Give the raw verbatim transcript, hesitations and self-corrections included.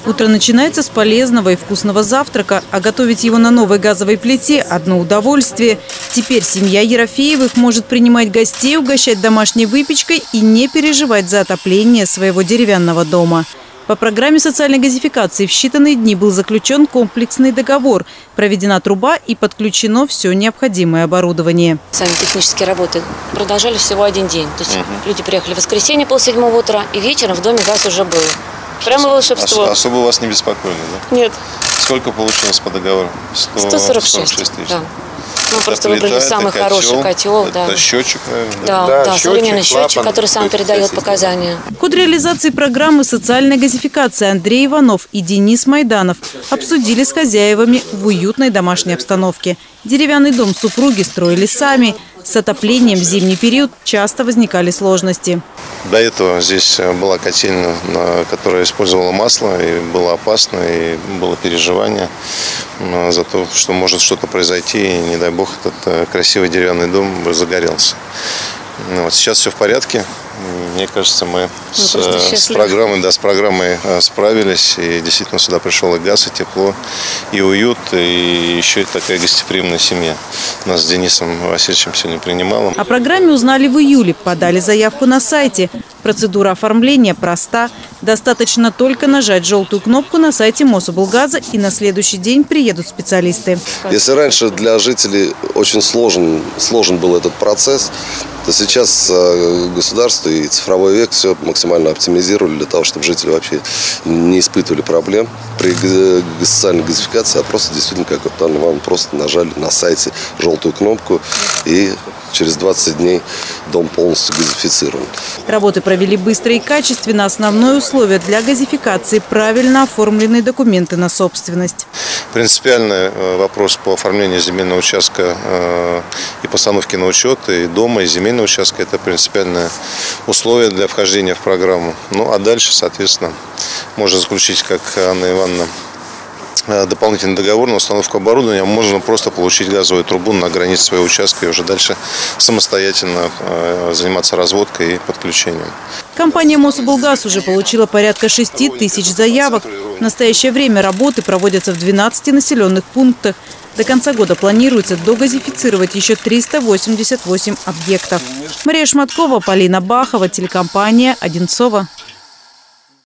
Утро начинается с полезного и вкусного завтрака, а готовить его на новой газовой плите – одно удовольствие. Теперь семья Ерофеевых может принимать гостей, угощать домашней выпечкой и не переживать за отопление своего деревянного дома. По программе социальной газификации в считанные дни был заключен комплексный договор. Проведена труба и подключено все необходимое оборудование. Сами технические работы продолжались всего один день. То есть угу. люди приехали в воскресенье полседьмого утра, и вечером в доме газ уже был. Прямо волшебство. Ос особо вас не беспокоили, да? Нет. Сколько получилось по договору? сто сорок шесть тысяч. Да. Мы это просто плита, выбрали самый котел, хороший котел. Это да. счетчик, наверное? Да, да, да счетчик, современный счетчик, клапан, который сам передает показания. Ход реализации программы социальной газификации Андрей Иванов и Денис Майданов обсудили с хозяевами в уютной домашней обстановке. Деревянный дом супруги строили сами. С отоплением в зимний период часто возникали сложности. До этого здесь была котельная, которая использовала масло, и было опасно, и было переживание за то, что может что-то произойти, и, не дай бог, этот красивый деревянный дом загорелся. Вот сейчас все в порядке. Мне кажется, мы с, с программой, да, с программой справились. И действительно сюда пришел и газ, и тепло, и уют, и еще и такая гостеприимная семья. Нас с Денисом Васильевичем сегодня принимала. О программе узнали в июле. Подали заявку на сайте. Процедура оформления проста. Достаточно только нажать желтую кнопку на сайте Мособлгаза, и на следующий день приедут специалисты. Если раньше для жителей очень сложен, сложен был этот процесс, то сейчас государство и цифровой век все максимально оптимизировали для того, чтобы жители вообще не испытывали проблем при социальной газификации, а просто действительно, как вот Анна Ивановна, просто нажали на сайте желтую кнопку, и через двадцать дней дом полностью газифицирован. Работы провели быстро и качественно. Основное условие для газификации – правильно оформленные документы на собственность. Принципиальный вопрос по оформлению земельного участка и постановке на учет и дома, и земельного участка – это принципиальное условие для вхождения в программу. Ну а дальше, соответственно, можно заключить, как Анна Ивановна, дополнительный договор на установку оборудования, можно просто получить газовую трубу на границе своего участка и уже дальше самостоятельно заниматься разводкой и подключением. Компания Мособлгаз уже получила порядка шести тысяч заявок. В настоящее время работы проводятся в двенадцати населенных пунктах. До конца года планируется догазифицировать еще триста восемьдесят восемь объектов. Мария Шматкова, Полина Бахова, телекомпания «Одинцово».